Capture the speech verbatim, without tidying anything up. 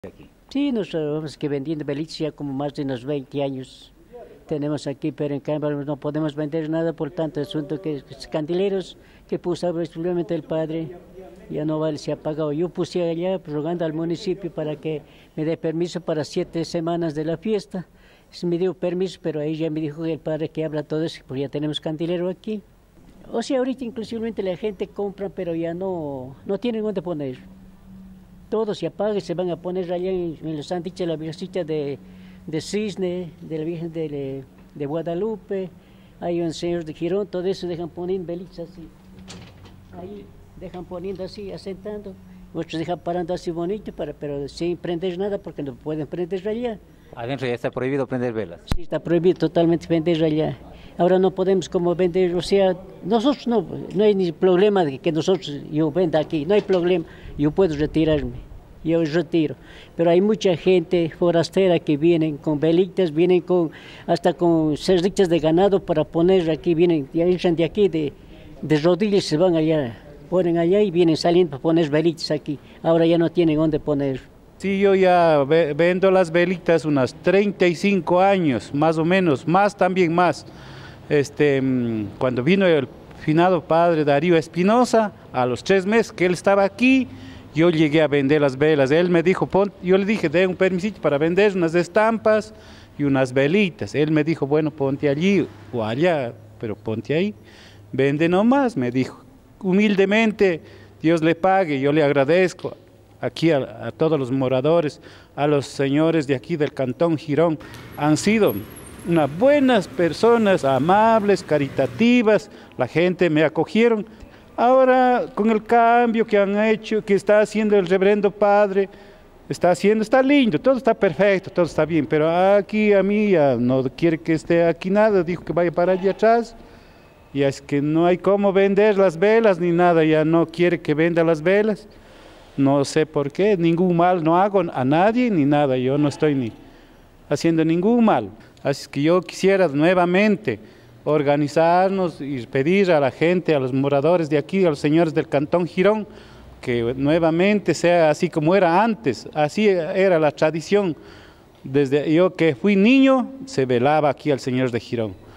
Aquí. Sí, nosotros vamos que vendiendo beliches ya como más de unos veinte años tenemos aquí, pero en cambio no podemos vender nada por tanto asunto que los candileros que puso exclusivamente el padre ya no vale, se ha pagado. Yo puse allá rogando al municipio para que me dé permiso para siete semanas de la fiesta. Se me dio permiso, pero ahí ya me dijo el padre que habla todo eso, porque ya tenemos candilero aquí. O sea, ahorita inclusivamente la gente compra, pero ya no, no tienen dónde poner. Todos se apagan y se van a poner allá en, en los han dicho la Virgencita de, de Cisne, de la Virgen de, de Guadalupe, hay un señor de Girón, todo eso dejan poniendo velitas así. Ahí dejan poniendo así, asentando. Muchos dejan parando así bonito, para, pero sin prender nada porque no pueden prender allá. Adentro ya está prohibido prender velas. Sí, está prohibido totalmente vender allá. Ahora no podemos como vender, o sea, nosotros no, no hay ni problema de que nosotros, yo venda aquí, no hay problema, yo puedo retirarme, yo retiro. Pero hay mucha gente forastera que vienen con velitas, vienen con hasta con cerditas de ganado para poner aquí, vienen, ya entran de aquí, de, de rodillas se van allá, ponen allá y vienen saliendo para poner velitas aquí. Ahora ya no tienen dónde poner. Sí, yo ya ve, vendo las velitas unos treinta y cinco años, más o menos, más también más. Este, cuando vino el finado padre Darío Espinosa, a los tres meses que él estaba aquí, yo llegué a vender las velas. Él me dijo, pon, yo le dije, dé un permisito para vender unas estampas y unas velitas. Él me dijo, bueno, ponte allí o allá, pero ponte ahí, vende nomás, me dijo. Humildemente, Dios le pague, yo le agradezco aquí a, a todos los moradores, a los señores de aquí del Cantón Girón, han sido unas buenas personas, amables, caritativas, la gente me acogieron. Ahora, con el cambio que han hecho, que está haciendo el reverendo padre, está haciendo, está lindo, todo está perfecto, todo está bien, pero aquí a mí ya no quiere que esté aquí nada, dijo que vaya para allá atrás, y es que no hay cómo vender las velas ni nada, ya no quiere que venda las velas, no sé por qué, ningún mal no hago a nadie ni nada, yo no estoy ni haciendo ningún mal. Así que yo quisiera nuevamente organizarnos y pedir a la gente, a los moradores de aquí, a los señores del Cantón Girón, que nuevamente sea así como era antes, así era la tradición. Desde yo que fui niño, se velaba aquí al señor de Girón.